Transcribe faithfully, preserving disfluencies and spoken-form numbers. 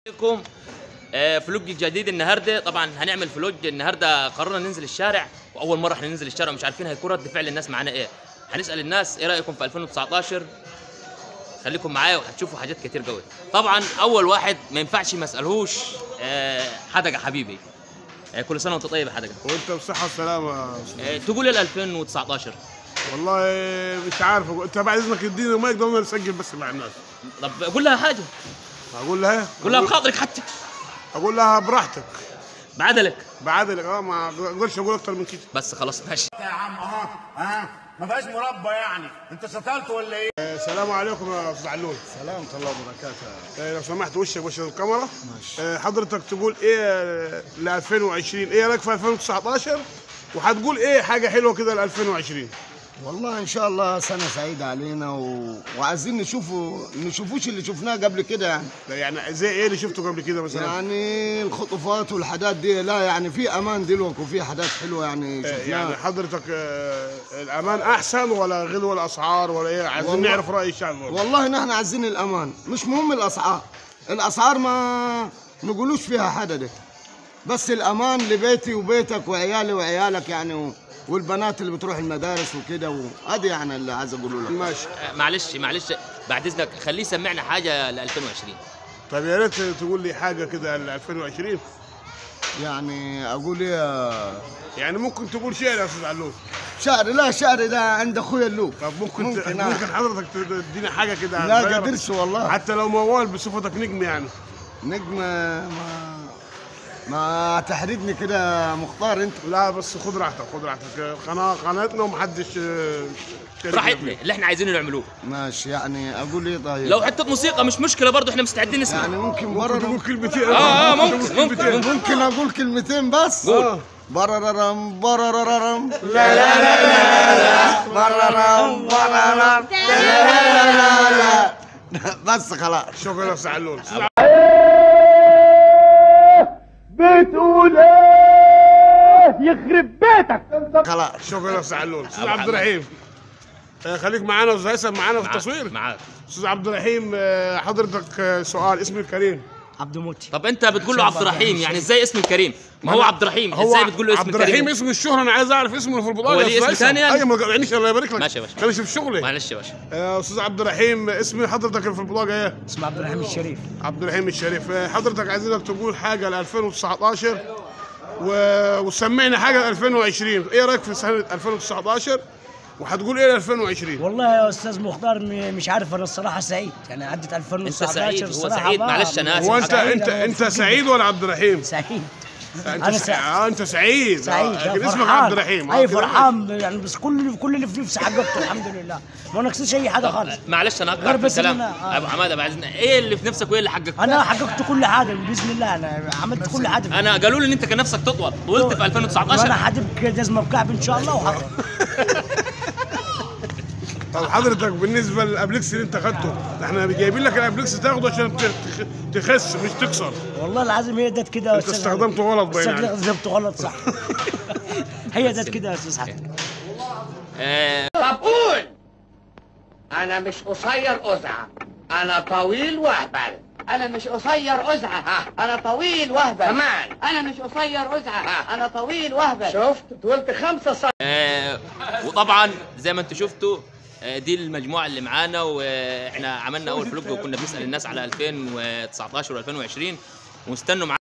عليكم فلوج جديد النهارده. طبعا هنعمل فلوج النهارده. قررنا ننزل الشارع، واول مره احنا ننزل الشارع ومش عارفين هيكون رد فعل الناس معانا ايه. هنسال الناس ايه رايكم في ألفين وتسعطاشر. خليكم معايا وهتشوفوا حاجات كتير قوي. طبعا اول واحد ما ينفعش ما اسالهوش حدقه حبيبي، كل سنه وانت طيب يا حدقه. وانت بصحه وسلامه. تقول ايه ل ألفين وتسعطاشر؟ والله مش عارف. انت بعد اذنك اديني ما يقدرنا نسجل بس مع الناس. طب قول لها حاجه. اقول لها قول لها بخاطرك حتى. اقول لها براحتك بعدلك بعدلك اه ما اقدرش اقول اكتر من كده. بس خلاص ماشي يا عم. اه اه ما فيهاش مربى يعني. انت سطلت ولا ايه؟ السلام عليكم يا استاذ علول. سلام ورحمه الله وبركاته. آه لو سمحت وشك وش الكاميرا. ماشي. آه حضرتك تقول ايه ل ألفين وعشرين؟ ايه رايك في ألفين وتسعطاشر؟ وهتقول ايه حاجه حلوه كده ل ألفين وعشرين؟ والله ان شاء الله سنه سعيده علينا و... وعايزين نشوفوا نشوفوش اللي شفناه قبل كده يعني. يعني زي ايه اللي شفته قبل كده مثلا؟ يعني الخطوفات والحاجات دي، لا يعني في امان دلوقتي وفي حاجات حلوه يعني شفناها. يعني حضرتك آه الامان احسن ولا غلو الاسعار ولا ايه؟ عايزين نعرف راي الشعب. والله نحن عايزين الامان، مش مهم الاسعار. الاسعار ما نقولوش فيها حاجه دي، بس الامان لبيتي وبيتك وعيالي وعيالك يعني و... والبنات اللي بتروح المدارس وكده، وهذه يعني اللي عايز اقوله لك. ماشي. معلش معلش بعد اذنك خليه يسمعنا حاجه ل ألفين وعشرين. طيب يا ريت تقول لي حاجه كده ل ألفين وعشرين. يعني اقول ايه؟ يعني ممكن تقول شعر يا استاذ علوف. شعر؟ لا شعر ده عند اخويا اللوف. طب ممكن ممكن, ت... ممكن حضرتك تديني حاجه كده؟ لا قدرش والله. حتى لو موال بصفتك نجم يعني. نجم ما ما تحرجني كده مختار انت. لا بس خد راحتك خد راحتك. قناه قناتنا ومحدش راحتنا اللي احنا عايزينه نعملوه. ماشي. يعني اقول ايه طيب؟ لو حته موسيقى مش مشكله برضه، احنا مستعدين نسمع. يعني ممكن برا تقول كلمتين. اه اه ممكن ممكن ممكن اقول كلمتين بس. قول. برررم برررم لا لا لا لا برررم برررم لا لا لا لا بس خلاص. شكرا يا استاذ علول. بتقول ايه؟ يخرب بيتك. خلاص. شكرا يا استاذ علول. استاذ عبد الرحيم خليك معانا واستاذ هيثم معانا في التصوير. معاك استاذ عبد الرحيم. حضرتك سؤال. اسمي الكريم عبد موتي. طب انت بتقول له عبد الرحيم، يعني ازاي اسم الكريم؟ ما هو عبد الرحيم، ازاي بتقول له اسم الكريم؟ عبد الرحيم اسم الشهرة. انا عايز اعرف اسمه في البطاقة. هو ليه اسم ثاني يعني؟ ايوه ما تقاطعنيش الله يبارك لك. ماشي يا باشا. خليني في شغلي. معلش يا باشا. يا استاذ عبد الرحيم اسم حضرتك اللي في البطاقة ايه؟ اسمه عبد الرحيم الشريف. عبد الرحيم الشريف. حضرتك عايزينك تقول حاجة ل ألفين وتسعطاشر و... وسمعنا حاجة ل ألفين وعشرين. ايه رايك في سنة ألفين وتسعطاشر وهتقول ايه ل ألفين وعشرين؟ والله يا استاذ مختار مش عارف، انا الصراحه سعيد يعني. عدت ألفين وتسعطاشر. انت سعيد. هو الصراحه سعيد. معلش انا اسف. هو انت انت انت سعيد ولا عبد الرحيم؟ سعيد. انت انا سعيد. اه انت سعيد. سعيد. آه. لكن اسمك عبد الرحيم. اي فرحان يعني. بس كل كل اللي في نفسي حققته الحمد لله، ما نقصش اي حاجه خالص. معلش انا غير اقطع في بس الكلام. آه. ابو حماده بعد اذنك ايه اللي في نفسك وايه اللي حققته؟ انا حققت كل حاجه باذن الله. انا عملت كل حاجه. انا قالوا لي ان انت كان نفسك تطول. طولت في ألفين وتسعطاشر. انا حادبك جزمه بكعب ان شاء الله وحقق. طب حضرتك بالنسبه للابلكس اللي انت خدته، احنا جايبين لك الابلكس تاخده عشان تخس مش تكسر. والله العظيم هي دت كده يا انت استاذ. استخدمته غلط باين عليك. استخدمته غلط صح. هي دت كده يا استاذ حسن. طب قول. انا مش قصير أزعة، انا طويل واهبل. انا مش قصير أزعة، انا طويل واهبل. كمان انا مش قصير أزعة، انا طويل واهبل. شفت طولت خمسة سم. آه وطبعا زي ما انتم شفتوا آه دي المجموعه اللي معانا، واحنا عملنا اول فلوج وكنا بنسال الناس على ألفين وتسعطاشر و2020 واستنوا معانا.